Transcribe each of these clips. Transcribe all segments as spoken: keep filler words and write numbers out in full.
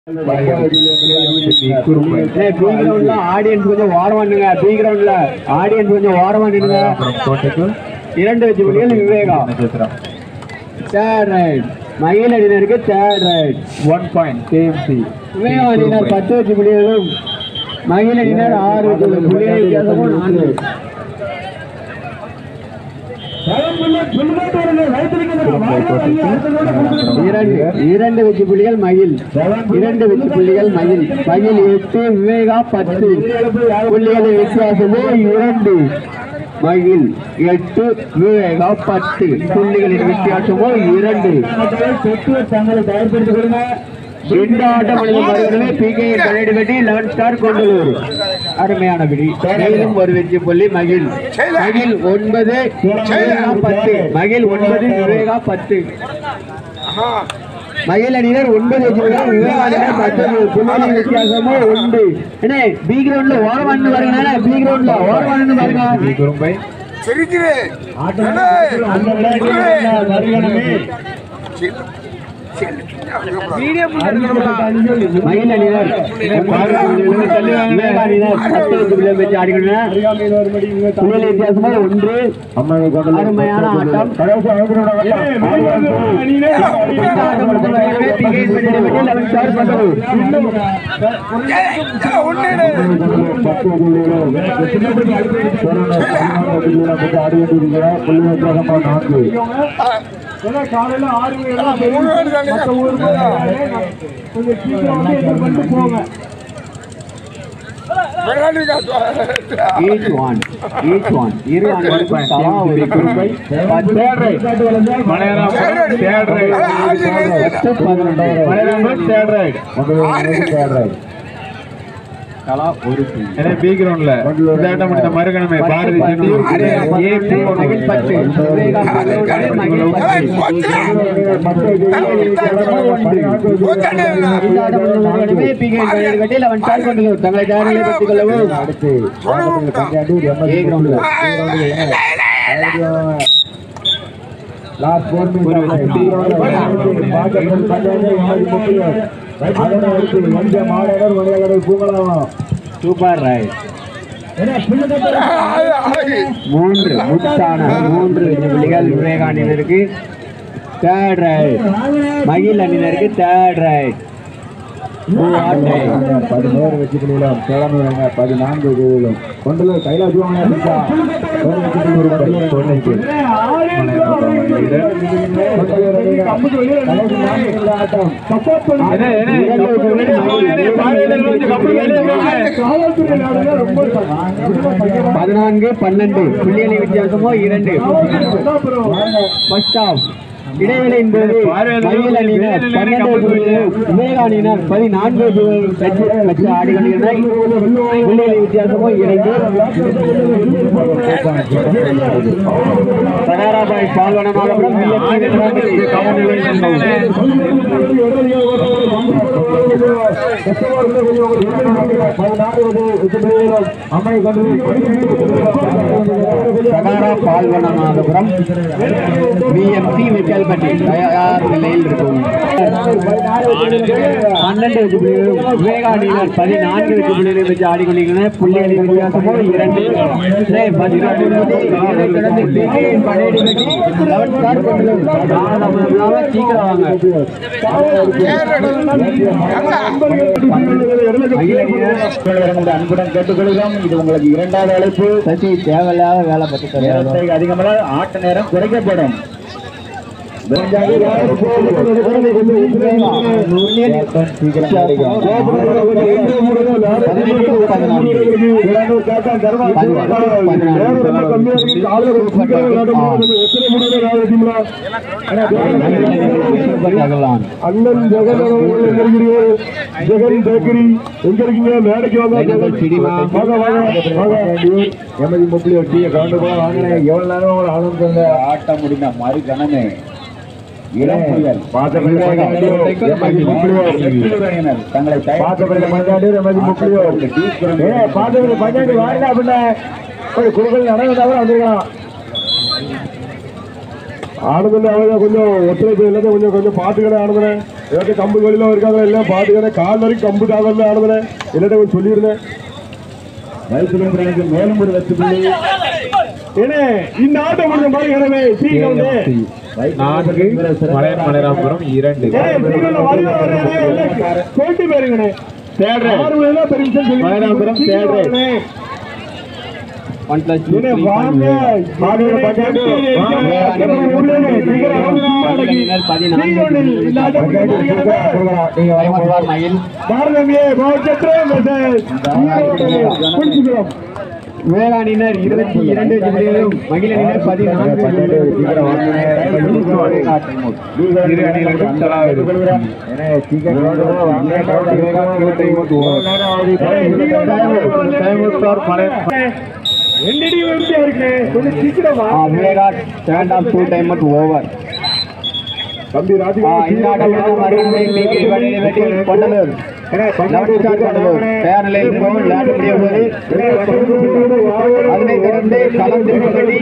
Audience கொஞ்சம் ஓரமானுங்க. B கிரவுண்ட்ல audience கொஞ்சம் ஓரமானுங்க. இரண்டு வெற்றி புள்ளிகள் விவேகா. தேர்ட் ரைட் மகிழ் அணியினருக்கு third raid one point KMC. Viveka அணியினர் பத்து வெற்றி புள்ளிகளும் மகிழ் அணியினர் ஆறு வெற்றி புள்ளிகள் வித்தியாசமும் நான்கு. இரண்டு வெற்றி புள்ளிகள் மகிழ் இரண்டு வெற்றி புள்ளிகள் மகிழ் மகிழ் எட்டு விவேகா பத்து புள்ளிகளின் வித்தியாசமோ இரண்டு. மகிழ் எட்டு விவேகா பத்து புள்ளிகளின் வித்தியாசமோ இரண்டு. தங்களை தயார்படுத்திக் கொள்ளுங்க. ரெண்டு ஆட்டம் மறுபடியுமே பி கே கலையடி கட்டி லெவன் ஸ்டார் கொண்டலூர். அருமையான பிடி. மேலும் ஒரு வெற்றி புள்ளி மகிழ். மகிழ் ஒன்பது பத்து மகிழ் ஒன்பது விவேகா பத்து. மகிழ் அணியினர் ஒன்பது வெற்றி புள்ளிகள் விவேகா அணியினர் பத்து புள்ளிகளின் வித்தியாசமோ உண்டு. என்ன பி கிரவுண்ட்ல ஓரமானு பாருங்க. பி கிரவுண்ட்ல ஓரமானு பாருங்க. மகிழ் அணியினர் வித்தியாசமாக ஒன்று. அருமையான ஆட்டம். காலையில ஆறு போங்க. Each one, each one. இரு அணிகளுக்கும் தலா ஒரு குறிப்பை. Third raid. Malayalam third raid. Malayalam third raid. Third raid. தலா ஒரு புள்ளி. எனவே பி கிரவுண்ட்ல இந்த ஆட்டம் முடிந்த மறுகணமே பாரதி செட்டி ஏ பி மகிழ் பத்து விவேகா மகிழ் மகிழ் தங்களை தயாரிகளை பற்றிக் கொள்ளவும். அடுத்து ஏ கிரவுண்ட்ல லாஸ்ட் போர் சூப்பர் ரைட். மூன்று முத்தான மூன்று புள்ளிகள் விவேகா அணியினருக்கு. தேர்ட் ரைட் மகிழ் அணியினருக்கு தேர்ட் ரைட். பதினோரு வெற்றி புள்ளிகளும் தொடர்ந்து பதினான்கு வெற்றிகளும் கொண்டு கைலாஜ் பதினான்கு பன்னெண்டு புள்ளிகளின் வித்தியாசமோ இரண்டு. ஃபர்ஸ்ட் ஆஃப் இடைவேளை என்பது மகிழ் அணியினர் பன்னெண்டு விவேகா அணியினர் பதினான்கு வச்சு ஆடிக்கொண்டிருந்தார். புள்ளிகளின் வித்தியாசமோ இரண்டு. சகாராபாய் பால்வனமாகப்படும் சகாரா பால்வனமாகப்புறம் பிஎம்சி விக்கல்பட்டி தயார் நிலையில் இருக்கும். பன்னெண்டு வெற்றி புள்ளிகளும் விவேகா அணியினர் பதினான்கு வெற்றி புள்ளிகளை வச்சு ஆடிக்கொண்டிருக்கின்றனர். புள்ளிகளின் வித்தியாசமோ இரண்டு. சீக்கிரம் வாங்க. அன்புடன் கேட்டுக்கொள்கிறோம். இது உங்களுக்கு இரண்டாவது அழைப்பு. சசி தேவையில்லாத வேலை பற்றி அதிகமாக ஆட்ட நேரம் குறைக்கப்படும். அண்ணன் ஜெகன் ஜெகன் பேக்கரி எங்க இருக்கீங்க? மேடைக்கு எமதி முப்படி டீ கவுண்டு போக வாங்கினேன். எவ்வளவு நேரம் ஒரு ஆனந்த ஆட்டம் முடிந்த மாதிரி கணமே இளம் புலிகள் தங்களை பஞ்சாயத்து வாரினா அப்படின்னா குழுக்கள் நடந்ததாக வந்திருக்கலாம். ஆனதுல அவங்க கொஞ்சம் ஒத்துழைப்பு எல்லாத்தையும் கொஞ்சம் கொஞ்சம் பாத்துக்கடை ஆனதுனே ஏதாச்சும் கம்பு வெளியில இருக்காங்களா இல்லையா பாத்துக்கடை கால் வரைக்கும் கம்பு தாங்கல ஆனதுனே எல்லாத்தையும் கொஞ்சம் சொல்லியிருந்தேன் மேலும் ஒரு வெற்றி புள்ளி ஏனே இந்த ஆட்டம் முடிஞ்ச மாதிரி எனவே நான்கு மலைராமபுரம் இரண்டு சொல்லிட்டு போயிருங்கண்ணே மலைராமபுரம் தேடுறேன் One plus two, three, வேளாணினர் இருபத்தி இரண்டு ஜிபிலும் மகிழனினர் பதினான்கு இரு அணிகளுக்கும் தம்பி ராஜி கொண்டலூர் தயார் நிலையில் விளையாட முடிய போது அதனை தொடர்ந்து களம் திருப்பி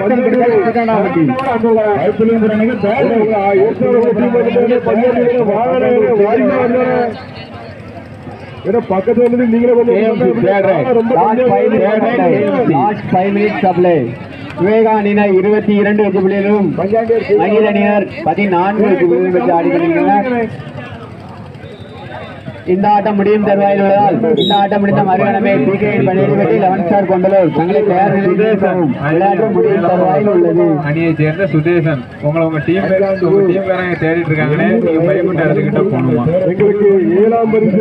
பக்கத்துல இருந்து நீங்களே விவேகா அணியினர் இருபத்தி இரண்டு வெற்றி புள்ளிகளும் மகிழ அணியினர் பதினான்கு வெற்றி புள்ளிகளும் பெற்று ஆடிக்கொண்டிருக்கிறார். இந்த ஆட்டம் முடியும் தருவாயில் உள்ளதால் இந்த ஆட்டம் முடிந்த மறுகணமே பணியில் லெவன் ஸ்டார் கொண்டலூர் தங்களை தயார் நிலையில் விளையாட்டு முடியும் தருவாயில் உள்ளது. அணியை சேர்ந்த சுதேசன் உங்களை உங்க டீம் உங்க டீம் காரங்க தேடிட்டு இருக்காங்கன்னு நீங்க பயப்பட்டு இடத்துக்கிட்ட போகணுமா? எங்களுக்கு ஏழாம் பரிசு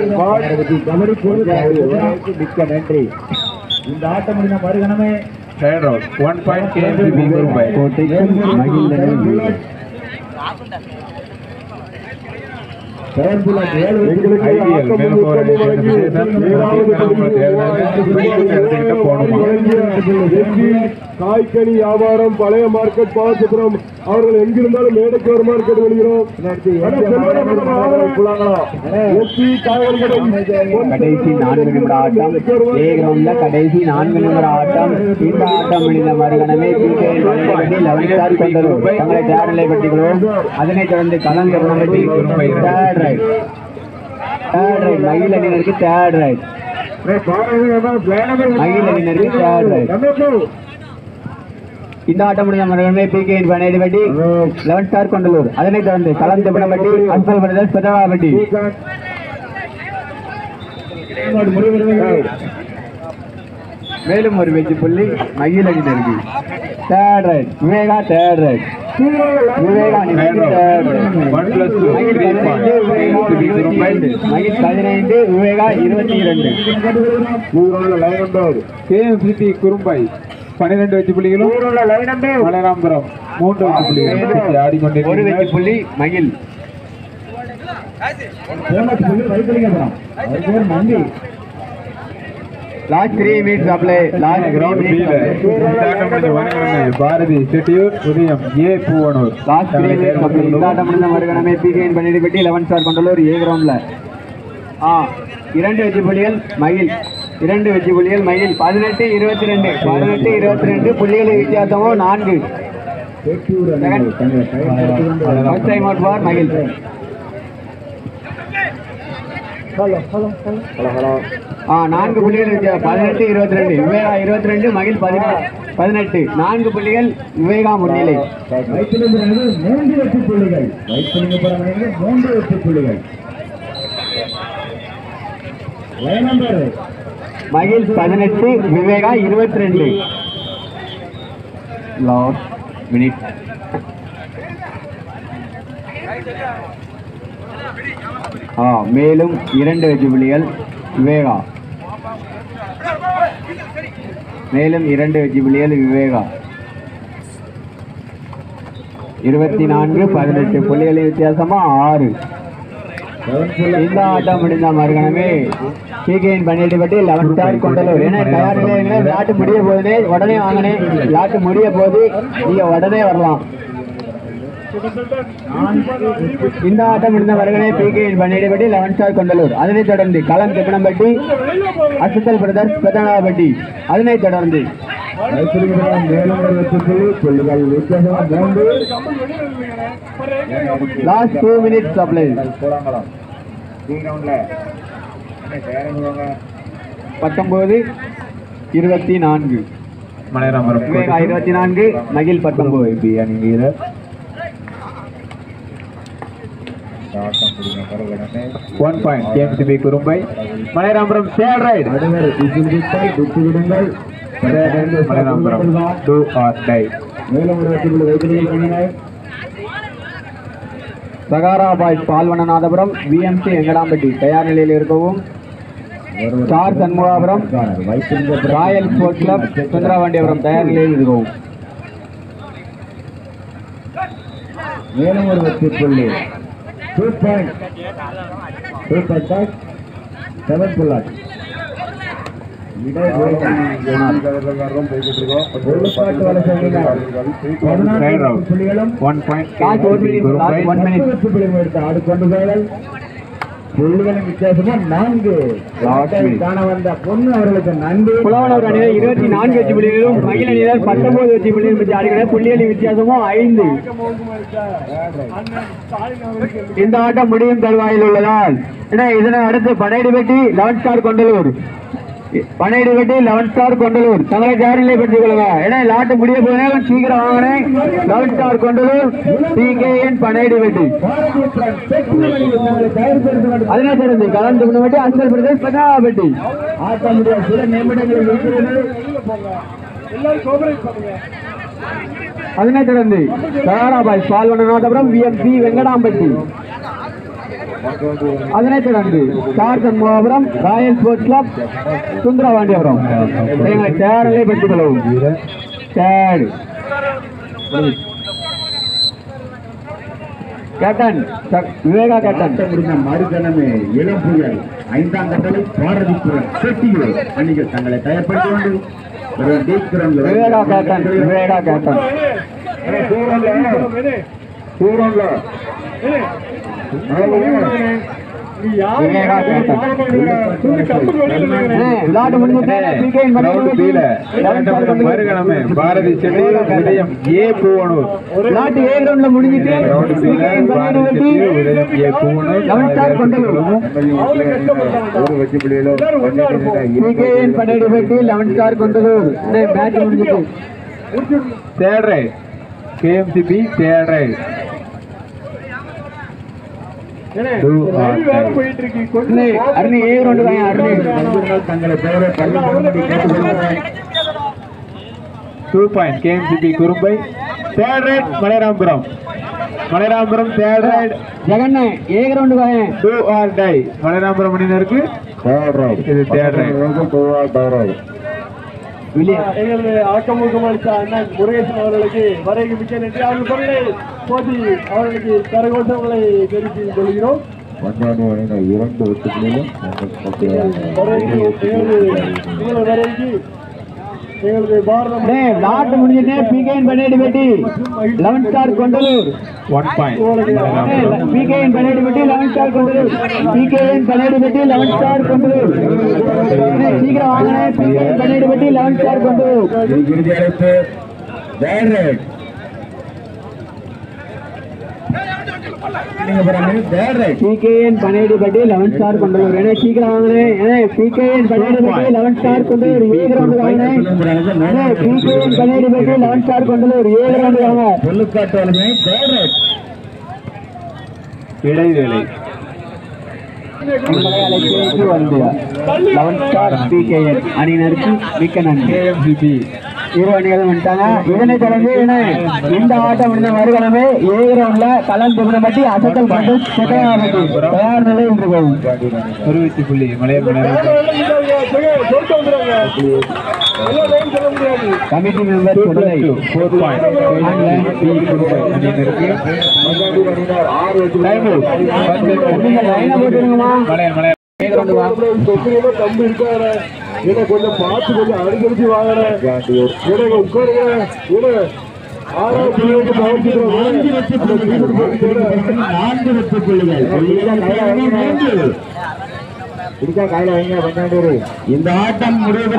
மிக்க நன்றி. இந்த ஆட்டம் முடிந்த மறுகணமே third round one point KMCB ரூபாய் காய்கனி வியாபாரம் பழைய மார்க்கெட் பாவச்சித்திரம் அவர்கள் எங்கிருந்தாலும் மேடைக்கு ஒரு மார்க்கெட் வருகிறோம். கடைசி நான்கு நிமிட ஆட்டம் ஏ கிரவுண்ட்ல கடைசி நான்கு நிமிட ஆட்டம். இந்த ஆட்டம் முடிந்த மறுகணமே தங்களை தயார் நிலை பற்றிக்கிறோம். அதனைத் தொடர்ந்து கலந்து தேர்ட் ரைட் தேர்ட் ரைட் மகிழ அணியினருக்கு தேர்ட் ரைட் மகிழ அணியினருக்கு தேர்ட் ரைட். இந்த ஆட்டம் முடிந்த மறுகணமே பி கே பட்டி லெவன் ஸ்டார் கொண்டலூர். அதனைத் தொடர்ந்து களம் திப்பனப்பட்டி அஸ்பல் பிரதர்ஸ் பெத்தவாப்பட்டி. மேலும் ஒரு வெற்றி புள்ளி மகிழ அணியினருக்கு third raid Viveka third raid Viveka மகிழ் பதினைந்து விவேகா இருபத்தி இரண்டு கேஎம்சிபி குறும்பாய் பன்னிரண்டு வெற்றி புள்ளிகளும் மலைராமபுரம் மூன்று வெற்றி புள்ளிகளும் ஆடிக்கொண்டிருக்கிறது. ஒரு வெற்றி புள்ளி மகிழ் last three minutes apply last ground Bharathi Chettiyur Udhayam A Poovanur last three minutes apply. இந்த ஆட்டம் முடிந்த மறுகணமே பிகேஎன் பன்னெண்டு பெட்டி லெவன் ஸ்டார் கொண்டலூர் ஏ கிரவுண்ட்ல ஆ இரண்டு வெற்றி புள்ளிகள் மகிழ் இரண்டு வெற்றி புள்ளிகள் மகிழ் பதினெட்டு இருபத்தி ரெண்டு பதினெட்டு இருபத்தி ரெண்டு புள்ளிகளின் வித்தியாசமும் நான்கு. ஃபர்ஸ்ட் டைம் அவுட் ஃபார் மகிழ். ஆ நான்கு புள்ளிகள் பதினெட்டு இருபத்தி ரெண்டு விவேகா இருபத்தி ரெண்டு மகிழ் பதினெட்டு நான்கு புள்ளிகள் விவேகா முன்னிலை. மூன்று வெற்றி புள்ளிகள் மூன்று வெற்றி புள்ளிகள் மகிழ் பதினெட்டு விவேகா இருபத்தி ரெண்டு. லாஸ்ட் மினிட் ஆ மேலும் இரண்டு வெற்றி புள்ளிகள் விவேகா மேலும் இரண்டு வெற்றி புள்ளிகள் விவேகா இருபத்தி நான்கு பதினெட்டு புள்ளிகளின் வித்தியாசமா ஆறு. இந்த ஆட்டம் முடிந்த மறுகணமே பிகேஎன் பன்னிரண்டு பட்டி லெவன் ஸ்டார் கொண்டலூர். ஏன்னா தயார் நிலையங்களே விளையாட்டு முடிய போதே உடனே வாங்கினேன் விளையாட்டு முடிய போது நீங்க உடனே வரலாம். இந்த ஆட்டம் முடிந்த மறுகணமே பிகேஎன் பன்னிரண்டு பட்டி லெவன் ஸ்டார் கொண்டலூர். அதனைத் தொடர்ந்து களம் திப்பனம்பட்டி அசுத்தல் பிரதர்ஸ் பெத்தனாபட்டி. அதனைத் தொடர்ந்து மேலும் ஒரு வெற்றி புள்ளி புள்ளிகள் வித்தியாசம் மூன்று. லாஸ்ட் டூ மினிட்ஸ் சப்ளை பத்தொன்பது இருபத்தி நான்கு மலைராமபுரம் விவேகா இருபத்தி நான்கு மகிழ் பத்தொன்பது. One point KMCB Kurumbai. Malairamapuram third raid. Malairamapuram do or die. மேலும் ஒரு வெற்றி புள்ளி வைத்திருக்கிறார். Sahara boys Palvananathapuram VMC Engadampatti தயார் நிலையில் இருக்கவும். Star Shanmugapuram royal sports club Sundaravandiyapuram தயார் நிலையில் இருக்கவும். மேலும் ஒரு வெற்றி புள்ளி two point two point seven bullet. One point புள்ளிகளின் வித்தியாசமா நான்கு. காண வந்த பொண்ணு அவர்களுக்கு நன்றி. புலவனூர் அணியினர் இருபத்தி நான்கு வெற்றி புள்ளிகளும் மகிழ் அணியினர் பத்தொன்பது வெற்றி புள்ளிகளும் பெற்று ஆடுகிறார். புள்ளிகளின் வித்தியாசமும் ஐந்து. இந்த ஆட்டம் முடியும் தருவாயில் உள்ளதால் இதனை அடுத்து Panaiyadipatti eleven star Kondalur Panaiyadipatti eleven star Kondalur தங்களை தயார் நிலை பெற்றுக் கொள்ளுங்க. ஏன்னா லாட்டு முடிய போனேன் சீக்கிரம் வாங்கினேன். Eleven star Kondalur PKN Panaiyadipatti அதனை தொடர்ந்து கலந்து முன்னவட்டி அசல் பிரதேஷ் பனாபட்டி ஆட்டமுடைய சில நிமிடங்கள் அதனை தொடர்ந்து சகாராபாய் பால்வனநாதபுரம் விஎம்சி வெங்கடாம்பட்டி அதனைத் தொடர்ந்து star Shanmugapuram royal sports club Sundaravandiyapuram எங்களை சேரலை பெற்றுக் கொள்ளவும். சேர் கேப்டன் விவேகா கேப்டன் முடிந்த மறுகணமே இளம் புயல் ஐந்தாம் கட்டளை பாரதிபுரம் செட்டியூர் அணிகள் தங்களை தயார்படுத்திக் கொண்டு விவேகா கேப்டன் விவேகா கேப்டன் மறுகணமே பாரதி செட்டி உதயம் ஏ பூவனூர் நாட்டு ஏ கிரவுண்ட்ல முடிஞ்சிட்டு உதயம் ஏ பூவனூர் பன்னெண்டு லெவன் ஸ்டார் கொண்டலூர் மேட்ச் முடிஞ்சிட்டு third raid KMCB third raid Aruni A ground Aruni தங்களை பெயரை two point KMCB Kurumbai. Third raid Malairamapuram Malairamapuram third raid ஜெகண்ண A ground do or die. Malairamapuram அணியினருக்கு இது தேர்ட் ரைட். எங்களது ஆக்கமுகம் அளித்த அண்ணன் முருகேசன் அவர்களுக்கு வரைக்கு மிக்க நன்றி. அவர்கள் பொருளை போட்டி அவர்களுக்கு கரகோஷங்களை தெரிவித்துக் கொள்கிறோம். இரண்டு வெற்றிகளிலும் வரைக்கு எங்களது பாரதம் நாட்டு முடிஞ்சிட்டு பிகேஎன் பன்னெண்டு eleven star Kondalur one point PKN பன்னெண்டு லெவன் ஸ்டார் கொண்டலூர் பிகேஎன் பன்னெண்டு லெவன் ஸ்டார் கொண்டலூர் சீக்கிரம் வாங்கினேன். பிகேஎன் பன்னெண்டு லெவன் ஸ்டார் கொண்டலூர் பிகேஎன் பன்னெண்டு லெவன் ஸ்டார் கொண்டலூர் ஏன்னா சீக்கிரம் வாங்கினேன். பிகேஎன் பன்னெண்டு eleven star Kondalur A ground வாங்கினேன். பிகேஎன் பன்னெண்டு eleven star Kondalur A ground வாங்க. இடைவேளை லெவன் ஸ்டார் பிகேஎன் அணியினருக்கு மிக்க நன்றி. கேஎம்சிபி இரு அணிகளும் வந்துட்டாங்க. இதனை தொடர்ந்து இந்த ஆட்டம் முடிந்த மறுகணமே ஏ கிரவுண்ட்ல கலந்து பட்டி அசத்தல் பட்டு செட்டையாபட்டி தயார் நிலையில் இருக்கும். ஒரு வெற்றி புள்ளி மலைய கமிட்டி மெம்பர் ஃபோர் பாயிண்ட் அணியினருக்கு லைனை போட்டுருங்கம்மா. மலைய மலைய தம்பி இருக்காரு கொஞ்சம் பார்த்து கொஞ்சம் அனுசரிச்சு வாங்குறேன் உட்காருங்க. பிடிச்சா கையில வைங்க பஞ்சாண்டூர். இந்த ஆட்டம்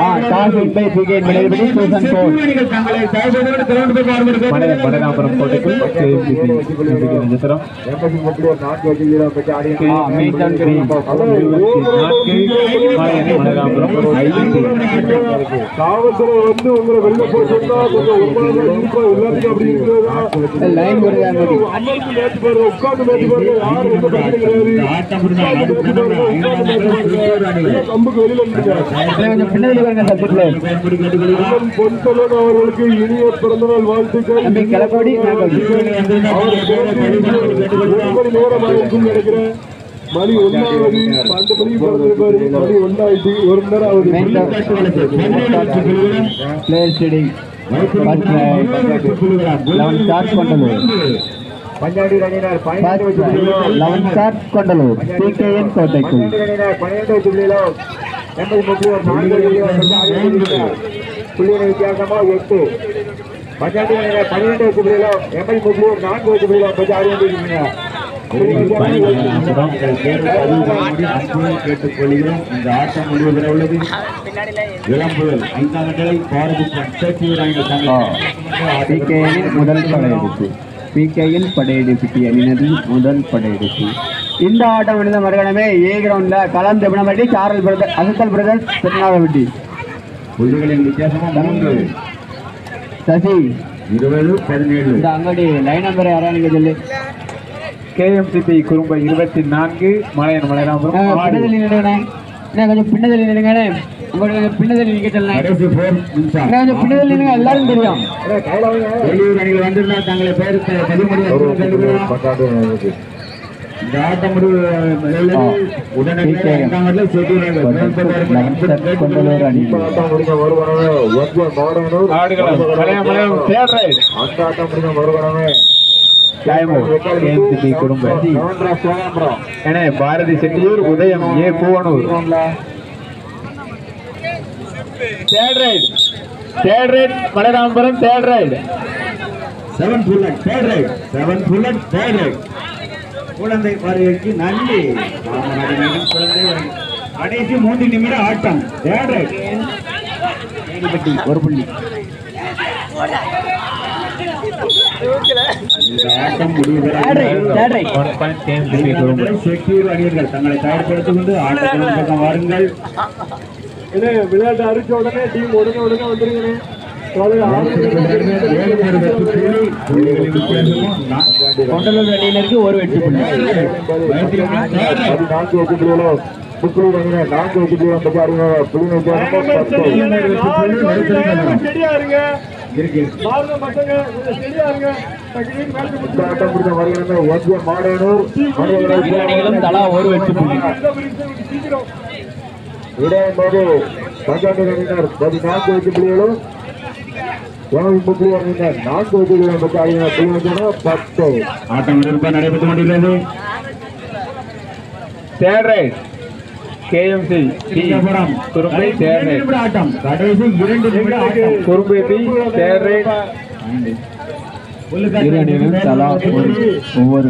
மலைராம்பரம் கோட்டைக்குள் நட்சத்திரம் மலைராம்பரம் காவல்துறை வந்து உங்களை வெளில போச்சுன்னா கொஞ்சம் எல்லாத்துக்கும் அப்படி இருக்கிறதா உட்காந்து மேட்ச் பாருங்க. யாரும் எந்த பிரச்சனை கிடையாது. கம்புக்கு வெளியில பொன்சலன் அவர்களுக்கு இனிய பிறந்தநாள் வாழ்த்துக்கள். நேரம் ஆயிருக்கும் நினைக்கிறேன். மணி ஒன்னாவது பன்னெண்டு மணிக்கு பிறந்திருப்பாரு. மணி ஒன்னாயிட்டு ஒரு மணி நேரம் ஆகுது. பஞ்சாடி ரணினர் லெவன் ஸ்டார் கொண்டலூர் பிகேஎன் கோட்டைக்குள் பன்னிரண்டு புள்ளியிலோ எண்பது முப்பது புள்ளியின் வித்தியாசமா எட்டு. பஞ்சாடி ரணினர் பன்னிரண்டு புள்ளியிலோ எண்பது முப்பது நான்கு புள்ளியிலோ பற்றி ஆடி கொண்டிருக்கீங்க. கேட்டுக்கொள்கிறோம். இந்த ஆட்டம் முழுவதில் உள்ளது இளம்புதல் ஐந்தாம் நிலை பாரதி முதல் படையெடுப்பு பிகேயின் படையெடுப்பு அணியினரின் முதல் படையெடுப்பு. இந்த ஆட்டம் முடிந்த மறுகணமே ஏ கிரவுண்ட்ல கலாம் தெப்பனப்பட்டி சாரல் பிரதர் அசத்தல் பிரதர்ஸ் திருநாகப்பட்டி புள்ளிகளின் வித்தியாசமா மூன்று. சசி இருபது பதினேழு. இந்த அங்கடி லைன் நம்பர் யாரா நீங்க சொல்லு. கேஎம்சிபி குறும்பை இருபத்தி நான்கு மலையன் மலைராம்பரம் பின்னதல் நின்றுங்கண்ணே கொஞ்சம் பின்னதல் நின்றுங்கண்ணே உங்களுக்கு பின்னதல் நிற்க சொல்லலாம். கொஞ்சம் பின்னதல் நின்றுங்க எல்லாரும் தெரியும். வெளியூர் அணிகள் வந்திருந்தா தங்களை பேர் இந்த ஆட்டம் முடிவு உடனடியாக Bharathi Chettiyur Udhayam A Poovanur third raid third raid Malairampuram third raid seven bullet third raid seven bullet third raid. குழந்தை வருகைக்கு நன்றி. குழந்தை கடைசி மூன்று நிமிட ஆட்டம் தேர்ட் ரைட் ஒரு புள்ளி. தங்களை தயார்படுத்திக் கொண்டு ஆட்டத்தின் பக்கம் வாருங்கள். விளையாட்டு அறிவிச்ச உடனே டீம் உடனே உடனே வந்துருங்க. கொண்டலூர் அணியினருக்கு ஒரு வெற்றி புள்ளி. நான்கு வெற்றி புள்ளிகளோ புக்குளூர் அணியினர் நான்கு வெற்றி புள்ளிகளும் பற்றி அறிமுக புள்ளி தலா ஒரு வெற்றி புள்ளி. இடையும் போது பஞ்சாபி அணியினர் பதினான்கு வெற்றி புள்ளிகளும் முப்பது அணியினர் நான்கு வெற்றி புள்ளிகளும் பற்றி அறிமுக புள்ளி பத்து. ஆட்டம் நடைபெற்றுக் கொண்டிருக்கிறது. Third raid KMC Kurumbai third raid ஆட்டம் கடைசி இரண்டு நிமிட ஆட்டம் குறும்பை பி தேர்ட் ரைட் இரு அணியிலும் தலா ஒவ்வொரு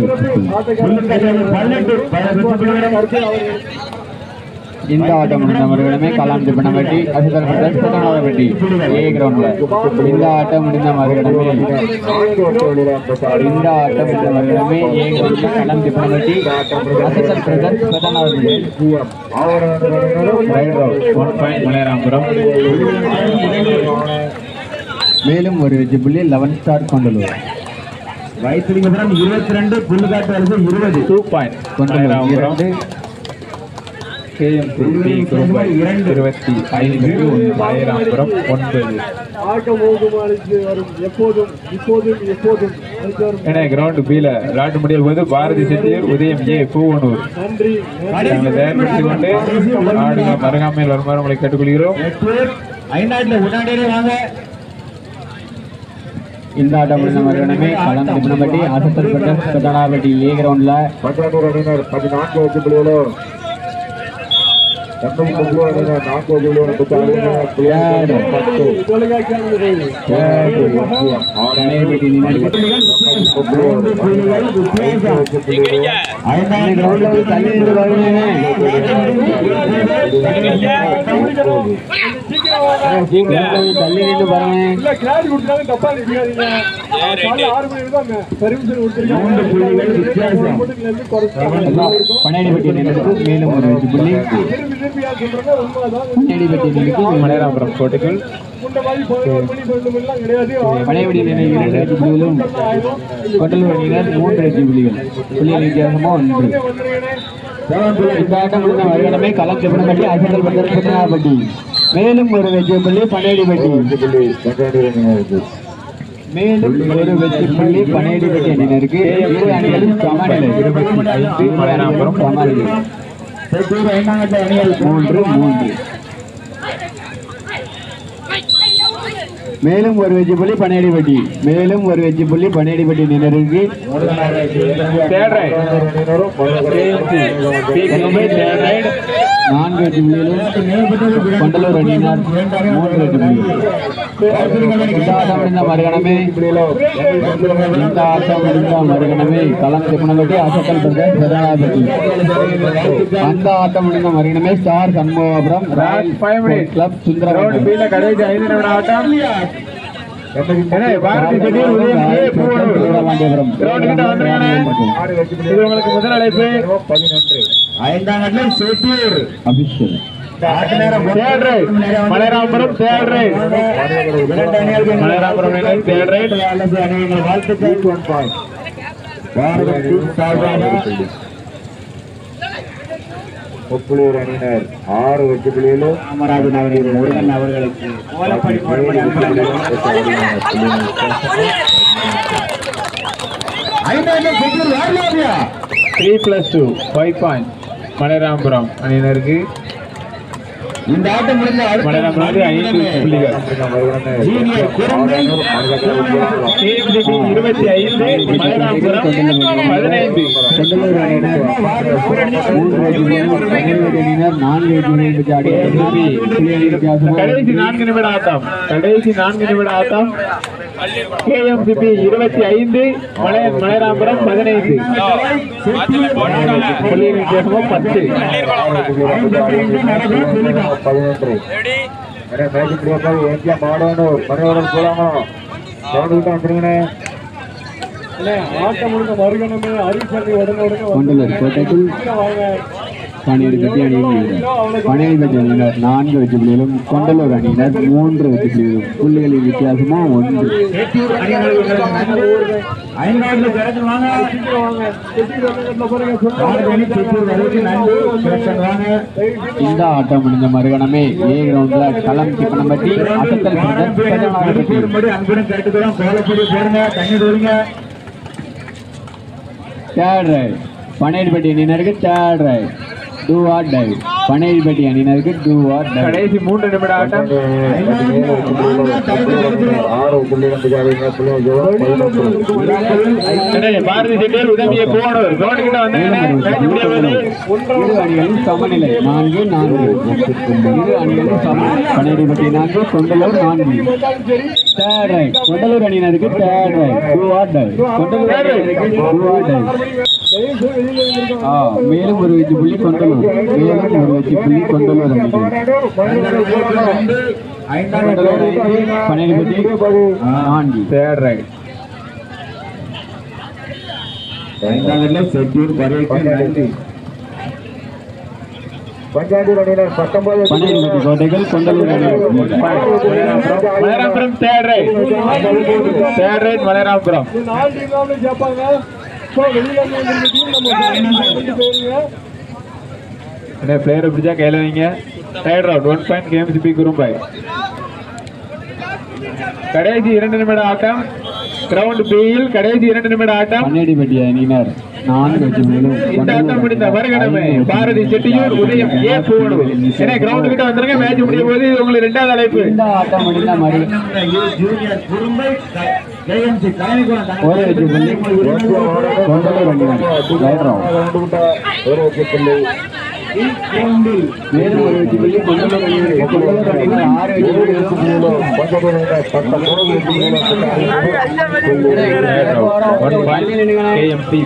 இந்த ஆட்டம் முடிந்தவர்களுமே கலாம் திப்பனப்பட்டி அசுதல் பிரதேசப்பட்டி ஏ கிரவுண்ட்ல இந்த ஆட்டம் முடிந்த மறுகணமே இந்த ஆட்டம் முடிந்த மறுகணமே ஏ கிரவுண்ட்ல கலாம் திப்பனப்பட்டி அசுதல் பிரதேஷ் பிரதானப்பட்டி மலைராம்பரம். மேலும் ஒரு வெற்றி புள்ளி லெவன் ஸ்டார் கொண்டலூர் வைத்திலிங்கபுரம் இருபத்தி ரெண்டு புல்லுகாட்டு வலசு இருபது டூ பாயிண்ட் கொண்டலூர் இரண்டு கேஎம்சி குறும்பை இருபத்தி ஐந்து மலைராம்பரம் ஒன்பது. எப்போதும் இப்போதும் எப்போதும் என கிரவுண்ட் பீல விளையாட்டு முடியும் போது பாரதி செட்டியூர் உதயம் ஏ பூவனூர் நன்றி நாங்கள் தயார்படுத்திக் கொண்டு ஆடுகள் மருகாமையில் வருமாறு உங்களை கேட்டுக்கொள்கிறோம். ஐநாட்டில் உடனடியே வாங்க. இந்த ஆட்டம் முடிந்த மறுகணமே கலம் திப்பனப்பட்டி அசத்தல் பிரதேஷ் பிரதானப்பட்டி ஏ கிரவுண்ட்ல பஞ்சாபி அணியினர் பதினான்கு வெற்றி புள்ளிகளும் எண்பது முப்பது அணியினர் நான்கு வெற்றி புள்ளிகளும் பற்றி அறிமுக தள்ளி நின்று பாருங்க. இல்ல கிளாஸ் கொடுத்தாங்க தப்பா நினைக்காதீங்க. ஆறு மணி தான் பர்மிஷன் கொடுத்துருக்காங்க. பனையடிப்பட்டி நிலையத்துக்கு மேலும் ஒரு வெற்றி புள்ளி. பனையடிப்பட்டி நிலையத்துக்கு மலைராபுரம் கோட்டைகள் பனையடி நிலை இரண்டு வெற்றி புள்ளிகளும் கொட்டலூர் அணியினர் மூன்று வெற்றி புள்ளிகள். புள்ளிகள் வித்தியாசமா ஒன்று. இந்த ஆட்டம் முடிந்த மறுகணமே களம் செப்பனப்பட்டி அசல் பட்டி மேலும் ஒரு வெற்றி புள்ளி பனையடிப்பட்டி. மேலும் ஒரு வெற்றி புள்ளி பனையடிப்பட்டி அணியினருக்கு. இரு அணிகளும் சமநிலை இருபத்தி ஐந்து மலைராபுரம் சமநிலை மூன்று மூன்று. மேலும் ஒரு வெற்றி புள்ளி பனையடிப்பட்டி. மேலும் ஒரு வெற்றி புள்ளி பனையடிப்பட்டி அணியினருக்கு. நான்கு வெற்றி புள்ளிகளும் கொண்டலூர் அணியினர் மூன்று வெற்றி புள்ளிகள். இந்த ஆட்டம் முடிந்த மறுகணமே இந்த ஆட்டம் முடிந்த மறுகணமே களம் செப்பனப்பட்டி அசக்கல் பிரதேஷ் பெருநாளாபட்டி. அந்த ஆட்டம் முடிந்த மறுகணமே star Shanmugapuram royal club Sundarapandiyapuram. முதல் அழைப்பு ஐந்தாம் சேட்டியூர் அபிஷேக் மலைராபுரம் மலைராபுரம் முப்புளூர் அணியினர் ஆறு வெற்றி புள்ளிகளும் ராமராஜன் அவர்கள் முருகன் அவர்களுக்கு three plus two five point Malairapuram அணியினருக்கு. இந்த ஆட்டம் முடிந்த மலைராபுரம் ஐந்து புள்ளிகள். இருபத்தி ஐந்து மலைராபுரம் பதினைந்து. கடைசி நான்கு நிமிட ஆட்டம் கடைசி நான்கு நிமிட ஆட்டம் கேஎம்சிபி இருபத்தி ஐந்து மலைராபுரம் பதினைந்து. புள்ளி வித்தியாசமும் பத்து. பதினொன்று மாடணும் மனையோட போலாமா கவனிக்கிட்டு வந்துருங்கண்ணே. ஆட்டம் முழுக்க மறுகணமே அறிவிப்பள்ளி உடனே உடனே பனையடிப்பட்டி அணியினர் பனையடிப்பட்டி அணியினர் நான்கு வெற்றி புள்ளிகளும் கொண்டலூர் அணியினர் மூன்று வெற்றி புள்ளிகளும். புள்ளிகளின் வித்தியாசமா ஒன்று. இந்த ஆட்டம் முடிஞ்ச மறுகணமே ஏ கிரவுண்ட்ல களம் சிப்பனம்பட்டி அசத்தல் தேர்ட் ரைட் பனையடிப்பட்டி அணியினருக்கு third raid do or die. Panaiyadipatti அணியினருக்கு டூ ஆர் டை. கடைசி மூன்று நிமிட ஆட்டம் பாரதி செட்டியார் உதவியை போனவர் கிட்ட வந்து இரு அணிகளும் சமநிலை நான்கு நான்கு. இரு அணிகளும் சமநிலை. பனையடிப்பட்டி நான்கு கொண்டலூர் நான்கு. தேர்ட் ரைட் கொண்டலூர் அணியினருக்கு third raid do or die. Kondalur அணியினருக்கு டூ ஆர் டை. மேலும் ஒரு வெற்றி புள்ளி கொண்டலூர். மேலும் ஒரு வெற்றி புள்ளி கொண்டலூர் பனையடிப்பட்டி நான்கு. தேர்ட் ரைட் பனையடிப்பட்டி கோட்டைகள் Kondalur Malairapuram third raid third raid Malairapuram. பிளேயரை பிடிச்சா கையில வைங்க. Third round one point KMCB Kurumbai. கடைசி இரண்டு நிமிட ஆட்டம் கிரவுண்ட் பியில் கடைசி இரண்டு நிமிட ஆட்டம். பனையடிப்பட்டி அணியினர் நான்கு வெற்றி புள்ளிகளும். இந்த ஆட்டம் முடிந்த மறுகணமே பாரதி செட்டியூர் உதயம் ஏ போடும். ஏன்னா கிரவுண்ட் கிட்ட வந்துருங்க. மேட்ச் முடியும் போது உங்களுக்கு ரெண்டாவது அழைப்பு. இந்த ஆட்டம் முடிந்த மறு ஒரு வெற்றி புள்ளி கொண்டலூர் அணியினர். மேலும் ஒரு வெற்றி புள்ளி கொண்டலூர் அணியினர். கொண்டலூர் அணியினர் ஆறு வெற்றி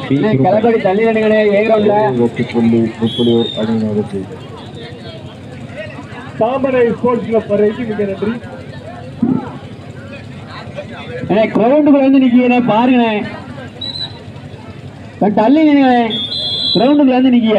கலப்படி தள்ளி நினைக்கிறேன். ஏ கிரவுண்ட்ல தாமரை ஸ்போர்ட்ஸ் கிளப் வரைக்கும் மிக நன்றி. கிரவுண்டுக்குள்ள வந்து நிக்கிறே பாருங்க, தள்ளி நினைங்க, கிரவுண்டுக்குள்ள வந்து நிக்கிய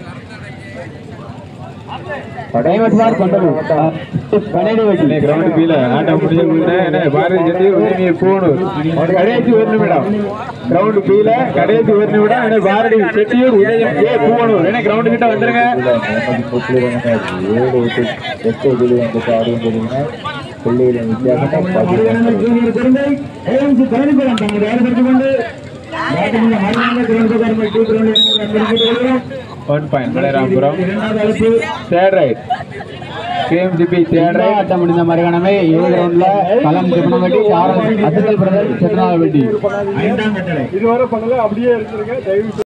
கிரவுண்ட் கீழே ஆட்டம் முடிஞ்ச பாரதிய ஜனதா போகணும். கடைசி ஒரு நிமிடம் கிரவுண்ட் கீழே கடைசி ஒரு நிமிடம் பாரதி செட்டியூர் உதயம் ஏ போகணும். ஏன்னா கிரவுண்ட் கிட்ட வந்துருங்க. One point Malairamapuram third raid KMCB third raid. ஆட்டம் முடிந்த மறுகணமே ஏழு ரவுண்ட்ல களம் திருப்பணம்பட்டி அசத்தல் பிரதர் செத்தனாவட்டி இதுவரை பண்ணல அப்படியே இருந்திருக்க தயவு